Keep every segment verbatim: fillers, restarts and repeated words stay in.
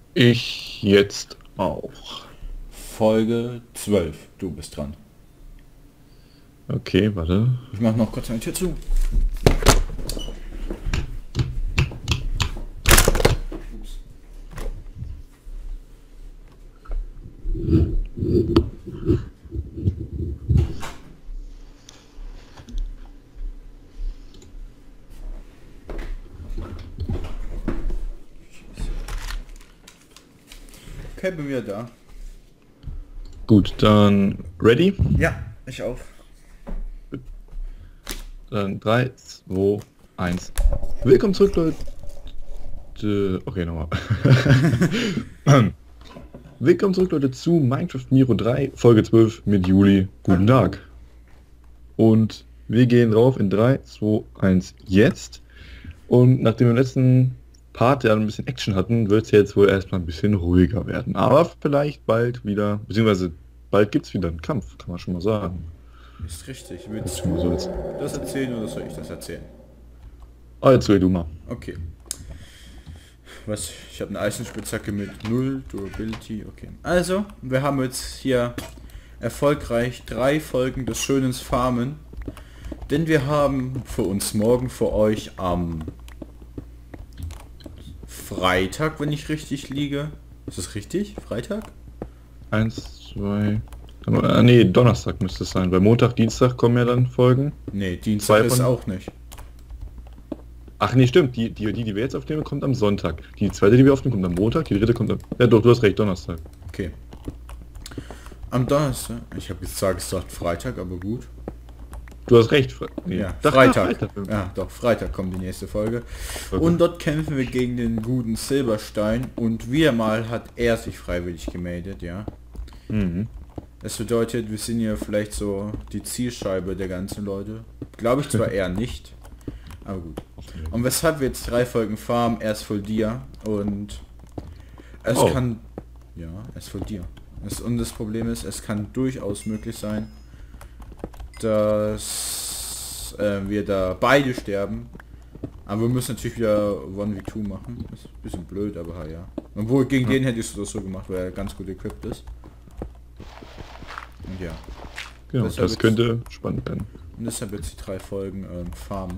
Ich jetzt auch. Folge zwölf. Du bist dran. Okay, warte. Ich mach noch kurz eine Tür zu. Okay, bin wieder da. Gut, dann ready? Ja, ich auch. Dann drei, zwei, eins. Willkommen zurück, Leute. Okay, nochmal. Willkommen zurück, Leute, zu Minecraft Miro drei, Folge zwölf mit Juli. Guten Tag. Und wir gehen drauf in drei, zwei, eins, jetzt. Und nachdem wir im letzten Part ja ein bisschen Action hatten, wird es jetzt wohl erstmal ein bisschen ruhiger werden. Aber vielleicht bald wieder, beziehungsweise bald gibt es wieder einen Kampf, kann man schon mal sagen. Ist richtig. Willst Schon mal so du jetzt. das erzählen oder soll ich das erzählen? Ah, jetzt red du mal. Okay. Was? Ich habe eine Eisenspitzhacke mit null Durability. Okay. Also, wir haben jetzt hier erfolgreich drei Folgen des schönen Farmen. Denn wir haben für uns morgen für euch am Freitag, wenn ich richtig liege. Ist das richtig? Freitag? Eins, zwei... Ah, nee, Donnerstag müsste es sein. Bei Montag, Dienstag kommen ja dann Folgen. Nee, Dienstag Zwei ist von- auch nicht. Ach nee, stimmt. Die, die, die, die wir jetzt aufnehmen, kommt am Sonntag. Die zweite, die wir aufnehmen, kommt am Montag. Die dritte kommt am... Ja doch, du hast recht, Donnerstag. Okay. Am Donnerstag. Ich habe jetzt gesagt Freitag, aber gut. Du hast recht. Fre nee. Ja, Doch, Freitag. Freitag. Ja, doch, Freitag kommt die nächste Folge. Okay. Und dort kämpfen wir gegen den guten Silberstein. Und wieder mal hat er sich freiwillig gemeldet, ja. Mhm. Das bedeutet, wir sind ja vielleicht so die Zielscheibe der ganzen Leute. Glaube ich zwar eher nicht, aber gut. Und weshalb wir jetzt drei Folgen farmen, erst voll dir und es Oh. kann, ja, erst voll dir. Es, und das Problem ist, es kann durchaus möglich sein, dass äh, wir da beide sterben. Aber wir müssen natürlich wieder eins gegen zwei machen. Ist ein bisschen blöd, aber ja. Obwohl gegen den hättest du das so gemacht, weil er ganz gut equipped ist. Und ja. Genau, Deshalb das jetzt- könnte spannend werden. Und deshalb jetzt die drei Folgen ähm, farmen.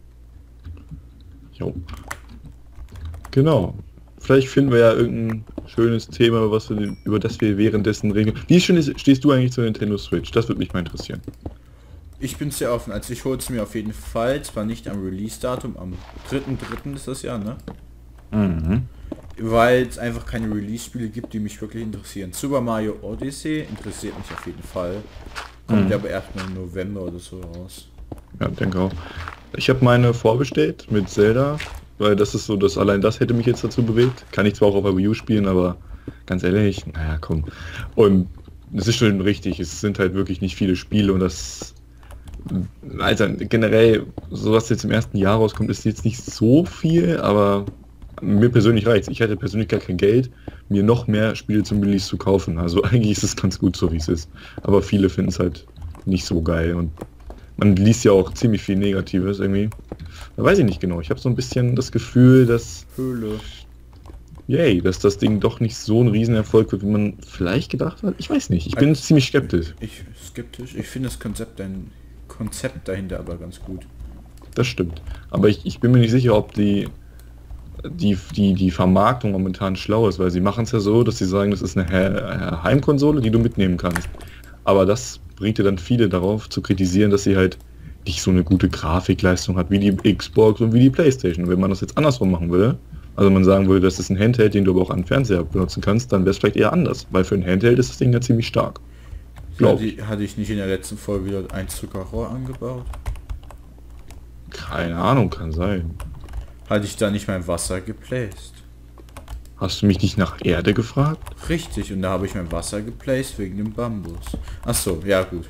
Jo. Genau. Vielleicht finden wir ja irgendein schönes Thema, was wir, über das wir währenddessen reden. Wie schön ist, stehst du eigentlich zur Nintendo Switch? Das würde mich mal interessieren. Ich bin sehr offen, also ich hole es mir auf jeden Fall, zwar nicht am Release-Datum, am dritten dritten ist das ja, ne? Mhm. Weil es einfach keine Release-Spiele gibt, die mich wirklich interessieren. Super Mario Odyssey interessiert mich auf jeden Fall. Kommt Mhm. aber erst im November oder so raus. Ja, denke auch. Ich habe meine vorbestellt mit Zelda, weil das ist so, dass allein das hätte mich jetzt dazu bewegt. Kann ich zwar auch auf der Wii U spielen, aber ganz ehrlich, naja, komm. Und es ist schon richtig, es sind halt wirklich nicht viele Spiele und das, also generell, so was jetzt im ersten Jahr rauskommt, ist jetzt nicht so viel, aber mir persönlich reicht's. Ich hätte persönlich gar kein Geld, mir noch mehr Spiele zum Release zu kaufen. Also eigentlich ist es ganz gut so, wie es ist. Aber viele finden es halt nicht so geil und man liest ja auch ziemlich viel Negatives irgendwie. Da weiß ich nicht genau. Ich habe so ein bisschen das Gefühl, dass, Höhle. yay, dass das Ding doch nicht so ein Riesenerfolg wird, wie man vielleicht gedacht hat. Ich weiß nicht. Ich bin ziemlich skeptisch. Ich skeptisch. Ich finde das Konzept ein Konzept dahinter aber ganz gut. Das stimmt. Aber ich, ich bin mir nicht sicher, ob die, die, die, die Vermarktung momentan schlau ist, weil sie machen es ja so, dass sie sagen, das ist eine He- Heimkonsole, die du mitnehmen kannst. Aber das bringt dir dann viele darauf zu kritisieren, dass sie halt nicht so eine gute Grafikleistung hat wie die Xbox und wie die Playstation. Und wenn man das jetzt andersrum machen würde, also man sagen würde, das ist ein Handheld, den du aber auch an Fernseher benutzen kannst, dann wäre es vielleicht eher anders, weil für ein Handheld ist das Ding ja ziemlich stark. Glaub Hatte, ich- hatte ich nicht in der letzten Folge wieder ein Zuckerrohr angebaut? Keine Ahnung, kann sein. Hatte ich da nicht mein Wasser geplaced? Hast du mich nicht nach Erde gefragt? Richtig, und da habe ich mein Wasser geplaced wegen dem Bambus. Ach so, ja gut.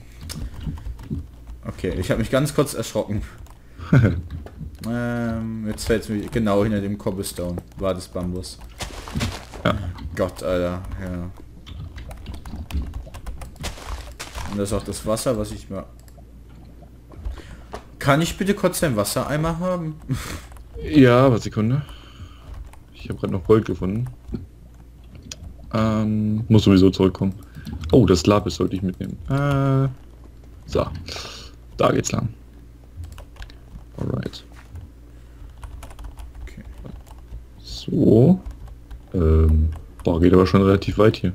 Okay, ich habe mich ganz kurz erschrocken. ähm, jetzt fällt es mir genau hinter dem Cobblestone. War das Bambus. Ja. Gott, Alter, ja. Und das ist auch das Wasser, was ich mal... Kann ich bitte kurz einen Wassereimer haben? Ja, was Sekunde. Ich habe gerade noch Gold gefunden. Ähm, muss sowieso zurückkommen. Oh, das Lapis sollte ich mitnehmen. Äh, so. Da geht's lang. Alright. Okay. So. Ähm, boah, geht aber schon relativ weit hier.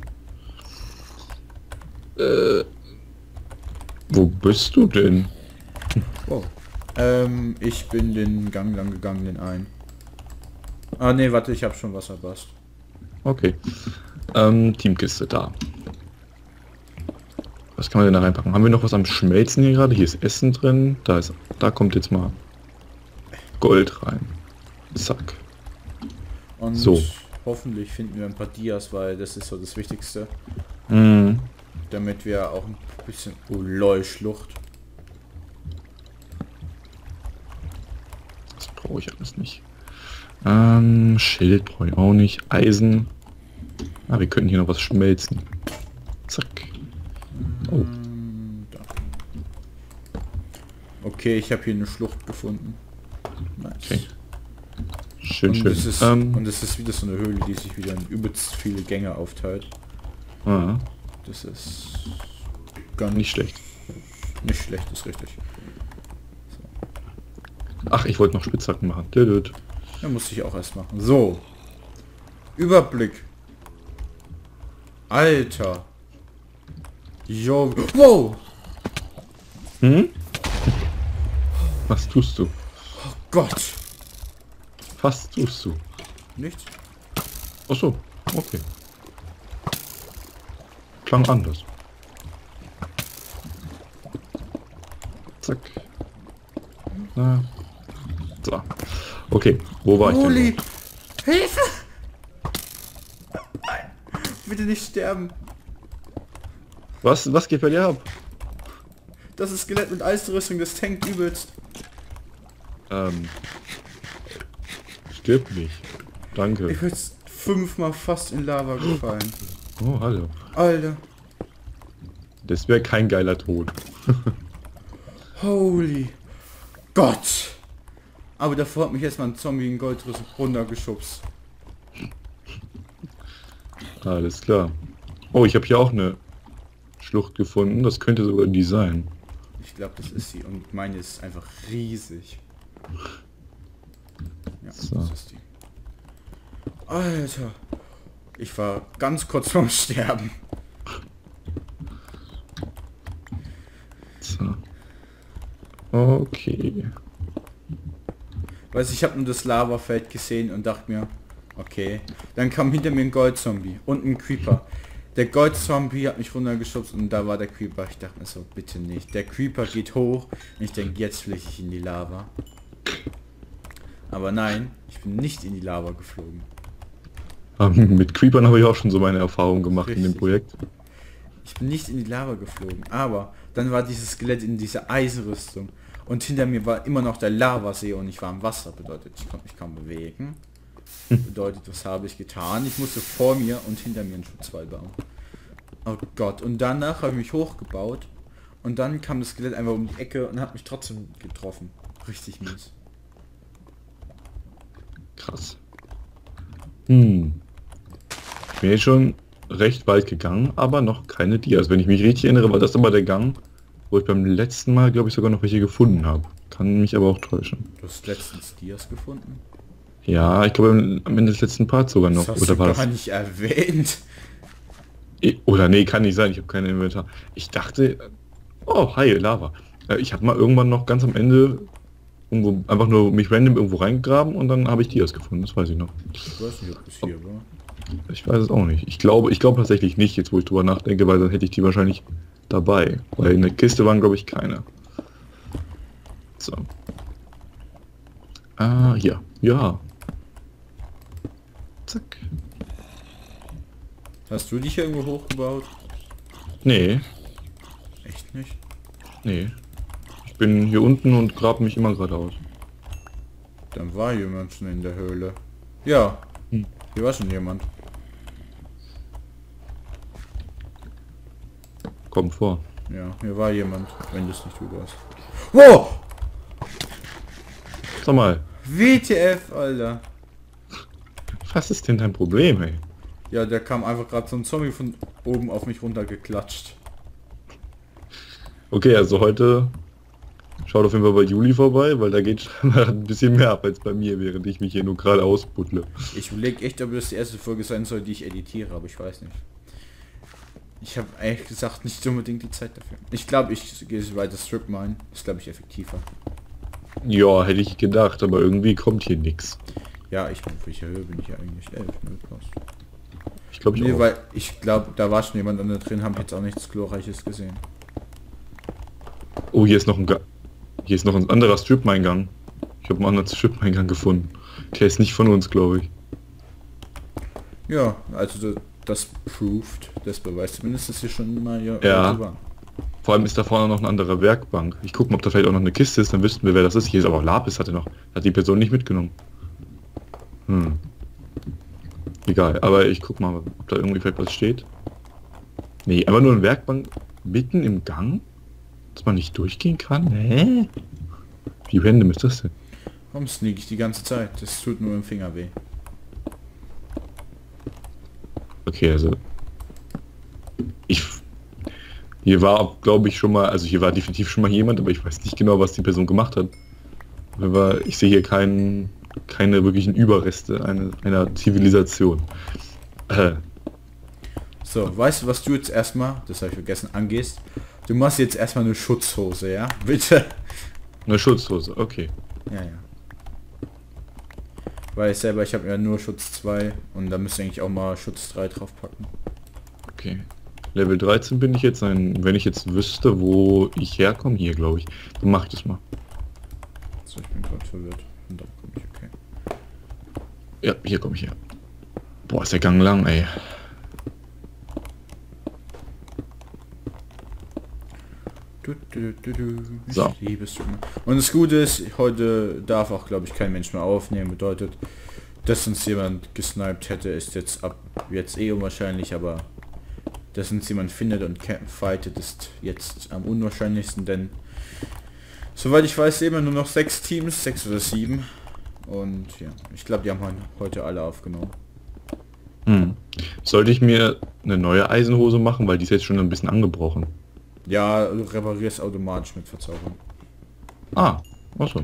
Äh, wo bist du denn? Oh. Ähm, ich bin den Gang lang gegangen, den einen. Ah ne, warte, ich habe schon Wasserbast. Okay. Ähm, Teamkiste da. Was kann man denn da reinpacken? Haben wir noch was am Schmelzen hier gerade? Hier ist Essen drin. Da ist, da kommt jetzt mal Gold rein. Zack. Und So. hoffentlich finden wir ein paar Dias, weil das ist so das Wichtigste. Mhm. Damit wir auch ein bisschen... Oh lol, Schlucht. Das brauche ich alles nicht. Ähm, Schild brauche ich auch nicht. Eisen. Ah, wir könnten hier noch was schmelzen. Zack. Oh. Mm, da. Okay, ich habe hier eine Schlucht gefunden. Nice. Okay. Schön, Und schön. es ist, ähm, und es ist wieder so eine Höhle, die sich wieder in übelst viele Gänge aufteilt. ah, Das ist gar nicht nicht, schlecht. nicht schlecht, ist richtig. Ach, ich wollte noch Spitzhacken machen. Dödöd. Ja, muss ich auch erst machen. So. Überblick. Alter. Jo. Wow. Hm? Was tust du? Oh Gott. Was tust du? Nichts? Ach so, okay. Klang anders. Zack. Na. So. Okay, wo war ich denn? Holy. Hilfe! Bitte nicht sterben. Was, was geht bei dir ab? Das ist Skelett mit Eisenrüstung, das tankt übelst. Ähm. Stirb nicht. Danke. Ich bin jetzt fünfmal fast in Lava gefallen. Oh, hallo. Alter. Das wäre kein geiler Tod. Holy Gott. Aber davor hat mich jetzt mal ein Zombie in Goldrüssel runtergeschubst. Alles klar. Oh, ich habe hier auch eine Schlucht gefunden. Das könnte sogar die sein. Ich glaube, das ist sie. Und meine ist einfach riesig. Ja, So. das ist die. Alter. Ich war ganz kurz vorm Sterben. So. Okay. Weiß ich habe nur das Lavafeld gesehen und dachte mir, okay. Dann kam hinter mir ein Goldzombie und ein Creeper. Der Goldzombie hat mich runtergeschubst und da war der Creeper. Ich dachte mir so, bitte nicht. Der Creeper geht hoch und ich denke, jetzt fliege ich in die Lava. Aber nein, ich bin nicht in die Lava geflogen. Ähm, mit Creepern habe ich auch schon so meine Erfahrungen gemacht in dem Richtig. Projekt. Ich bin nicht in die Lava geflogen, aber dann war dieses Skelett in dieser Eisenrüstung und hinter mir war immer noch der Lavasee und ich war im Wasser, bedeutet ich konnte mich kaum bewegen. Bedeutet, was habe ich getan? Ich musste vor mir und hinter mir einen Schutzwall bauen. Oh Gott, und danach habe ich mich hochgebaut und dann kam das Skelett einfach um die Ecke und hat mich trotzdem getroffen. Richtig mies. Krass. Hm. Ich bin jetzt schon recht weit gegangen, aber noch keine Dias. Wenn ich mich richtig erinnere, war das aber der Gang, wo ich beim letzten Mal, glaube ich, sogar noch welche gefunden habe. Kann mich aber auch täuschen. Du hast letztens Dias gefunden? Ja, ich glaube am Ende des letzten Parts sogar noch. Das hast Oder du war gar das? nicht erwähnt. Eh, Oder nee, kann nicht sein. Ich habe kein Inventar. Ich dachte, oh, hi, Lava. Äh, Ich habe mal irgendwann noch ganz am Ende irgendwo einfach nur mich random irgendwo reingegraben und dann habe ich Dias gefunden. Das weiß ich noch. Ich weiß nicht, ob das hier war. Ich weiß es auch nicht. Ich glaube, ich glaube tatsächlich nicht, jetzt wo ich drüber nachdenke, weil dann hätte ich die wahrscheinlich dabei. Weil in der Kiste waren, glaube ich, keine. So. Ah, hier. Ja. Zack. Hast du dich irgendwo hochgebaut? Nee, Echt nicht? nee. Ich bin hier unten und grab mich immer geradeaus. Dann war jemand schon in der Höhle. Ja, Hm. hier war schon jemand. Komm vor. Ja, hier war jemand, wenn das nicht du warst. Wow! Sag mal, W T F, Alter. was ist denn dein Problem, ey? Ja, der kam einfach gerade so ein Zombie von oben auf mich runter geklatscht. Okay, also heute schaut auf jeden Fall bei Juli vorbei, weil da geht scheinbar ein bisschen mehr ab als bei mir, während ich mich hier nur gerade ausbuddle. Ich überlege echt, ob das die erste Folge sein soll, die ich editiere, aber ich weiß nicht. Ich habe ehrlich gesagt nicht unbedingt die Zeit dafür. Ich glaube, ich gehe weiter Strip Mine. Ist glaube ich effektiver. Ja, hätte ich gedacht, aber irgendwie kommt hier nichts. Ja, ich bin auf welcher Höhe bin ich ja eigentlich? elf, ne? Passt. Ich glaube, ich Nee, auch. weil ich glaube, da war schon jemand da drin, haben jetzt auch nichts Glorreiches gesehen. Oh, hier ist noch ein Ga hier ist noch ein anderer Strip-Eingang. Ich habe einen anderen Strip-Eingang gefunden. Der ist nicht von uns, glaube ich. Ja, also das, das proved, das beweist zumindest, dass hier schon mal ja, Ja. Leute waren. Vor allem ist da vorne noch eine andere Werkbank. Ich gucke mal, ob da vielleicht auch noch eine Kiste ist, dann wüssten wir, wer das ist. Hier ist aber auch Lapis, hatte noch. Hat die Person nicht mitgenommen. Hm. Egal, aber ich guck mal, ob da irgendwie vielleicht was steht. Nee, einfach nur eine Werkbank mitten im Gang, dass man nicht durchgehen kann. Hä? Wie random ist das denn? Warum sneak ich die ganze Zeit? Das tut nur im Finger weh. Okay, also ich hier war, glaube ich, schon mal, also hier war definitiv schon mal jemand, aber ich weiß nicht genau, was die Person gemacht hat. Aber ich sehe hier keinen, keine wirklichen Überreste einer, einer Zivilisation. Äh, So, weißt du, was du jetzt erstmal, das habe ich vergessen, angehst? Du machst jetzt erstmal eine Schutzhose, ja? Bitte. eine Schutzhose, okay. Ja, ja. Weil ich selber, ich habe ja nur Schutz zwei und da müsste eigentlich auch mal Schutz drei draufpacken. Okay. Level dreizehn bin ich jetzt, ein, wenn ich jetzt wüsste, wo ich herkomme, hier glaube ich, dann mache ich das mal. So, ich bin gerade verwirrt. Und da komme ich, okay. Ja, hier komme ich her. Boah, ist der Gang lang, ey. Du, du, du, du. Ich So. liebe es immer. Und das Gute ist, heute darf auch, glaube ich, kein Mensch mehr aufnehmen. Bedeutet, dass uns jemand gesniped hätte, ist jetzt ab jetzt eh unwahrscheinlich, aber dass uns jemand findet und fightet, ist jetzt am unwahrscheinlichsten, denn soweit ich weiß, immer nur noch sechs Teams, sechs oder sieben. Und ja, ich glaube, die haben heute alle aufgenommen. Hm. Sollte ich mir eine neue Eisenhose machen, weil die ist jetzt schon ein bisschen angebrochen. Ja, du reparierst automatisch mit Verzauberung. Ah, achso.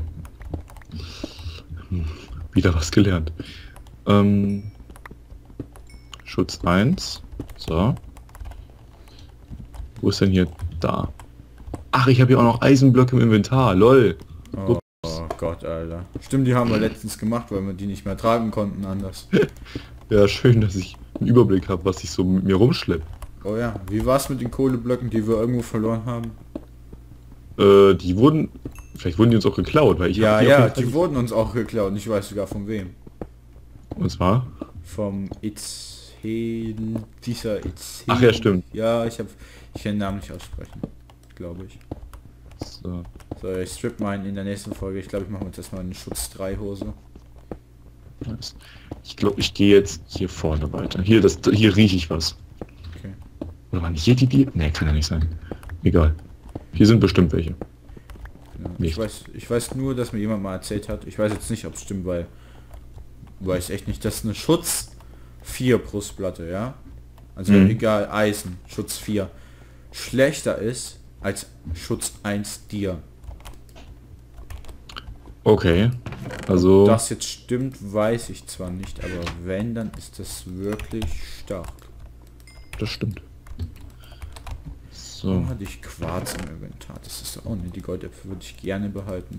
Hm. Wieder was gelernt. Ähm, Schutz eins. So. Wo ist denn hier? Da. Ach, ich habe hier auch noch Eisenblöcke im Inventar. Lol. Oh, oh Gott, Alter. Stimmt, die haben wir letztens gemacht, weil wir die nicht mehr tragen konnten anders. Ja, schön, dass ich einen Überblick habe, was ich so mit mir rumschleppe. Oh ja, wie war's mit den Kohleblöcken, die wir irgendwo verloren haben? Äh, die wurden... Vielleicht wurden die uns auch geklaut, weil ich Ja, hab die auf ja, jeden Fall- die wurden uns auch geklaut und ich weiß sogar von wem. Und zwar? Vom Itzel, dieser Itzel. Ach ja, stimmt. Ja, ich habe, ich kann den Namen nicht aussprechen, glaube ich. So. So, ich strip meinen in der nächsten Folge. Ich glaube, ich mache mir jetzt erstmal eine Schutz drei Hose. Nice. Ich glaube, ich gehe jetzt hier vorne weiter. Hier, das, hier rieche ich was. Okay. Oder waren hier die Bier? Nee, kann ja nicht sein. Egal. Hier sind bestimmt welche. Ja, ich Nicht. weiß, ich weiß nur, dass mir jemand mal erzählt hat. Ich weiß jetzt nicht, ob es stimmt, weil weiß echt nicht, dass eine Schutz vier Brustplatte, ja, also Mhm. egal, Eisen, Schutz vier schlechter ist als Schutz eins Dir. Okay. Also... Das jetzt stimmt, weiß ich zwar nicht, aber wenn, dann ist das wirklich stark. Das stimmt. So. Warum hatte ich Quarz im Inventar? Das ist auch nicht. Die Goldäpfel würde ich gerne behalten.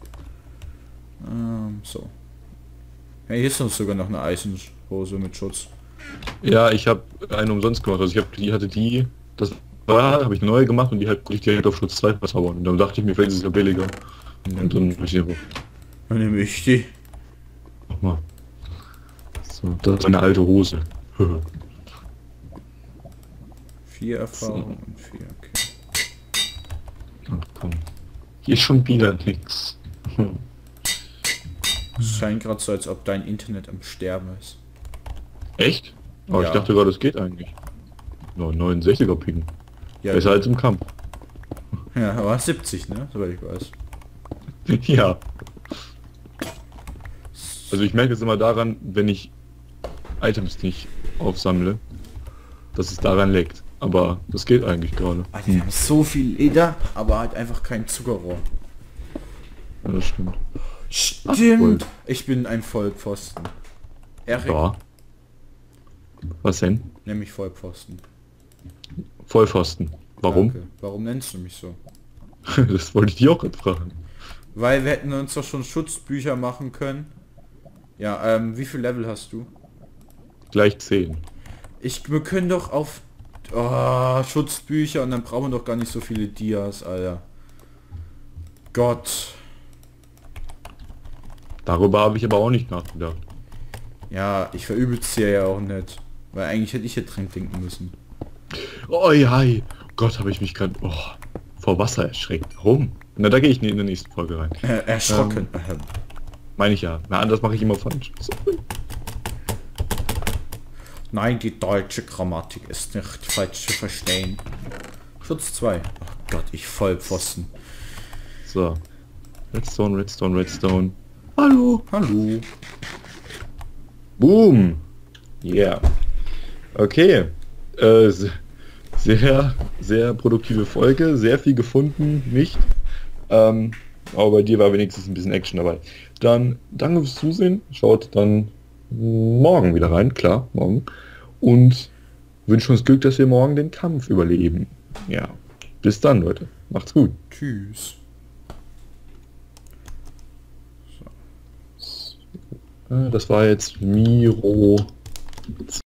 Ähm, so. Ja, hier ist uns sogar noch eine Eisenhose mit Schutz. Ja, ich habe eine umsonst gemacht. Also ich habe die hatte die, das war, habe ich eine neue gemacht und die halt konnte ich direkt auf Schutz zwei verzaubern. Und dann dachte ich mir, vielleicht ist es ja billiger. Und dann hab ich die Dann nehme ich die. mach mal. So, das ist eine alte Hose. Vier Erfahrung und vier, okay. Ach komm. Hier ist schon wieder nix. Es scheint gerade so, als ob dein Internet am Sterben ist. Echt? Aber Ja. ich dachte gerade, es geht eigentlich. Nur neunundsechziger Ping. Ja, Besser als im Kampf. ja, aber siebzig, ne? Soweit ich weiß. Ja. Also ich merke es immer daran, wenn ich Items nicht aufsammle, dass es daran leckt. Aber das geht eigentlich gerade. Alter, wir haben so viel Leder, aber halt einfach kein Zuckerrohr. Ja, das stimmt. Stimmt. Ich bin ein Vollpfosten. Erik, Ja. Was denn? nämlich Vollpfosten. Vollpfosten. Warum? Danke. Warum nennst du mich so? Das wollte ich dir auch gerade fragen. Weil wir hätten uns doch schon Schutzbücher machen können. Ja, ähm, wie viel Level hast du? Gleich zehn. Ich, wir können doch auf oh, Schutzbücher und dann brauchen wir doch gar nicht so viele Dias, Alter. Gott. Darüber habe ich aber auch nicht nachgedacht. Ja, ich verübel's dir ja auch nicht. Weil eigentlich hätte ich hier dran denken müssen. Oh ja, Gott, habe ich mich gerade oh, vor Wasser erschreckt. Warum? Na, da gehe ich in der nächsten Folge rein. Äh, erschrocken. Ähm. Meine ich ja. Na, anders mache ich immer falsch. Sorry. Nein, die deutsche Grammatik ist nicht falsch zu verstehen. Schutz zwei. Oh Gott, ich Vollpfosten. So. Redstone, Redstone, Redstone. Hallo. Hallo. Boom. Yeah. Okay. Äh, se- sehr, sehr produktive Folge. Sehr viel gefunden, nicht? Ähm, aber bei dir war wenigstens ein bisschen Action dabei. Dann danke fürs Zusehen. Schaut dann morgen wieder rein. Klar, morgen. Und wünschen uns Glück, dass wir morgen den Kampf überleben. Ja. Bis dann, Leute. Macht's gut. Tschüss. Äh, Das war jetzt Miro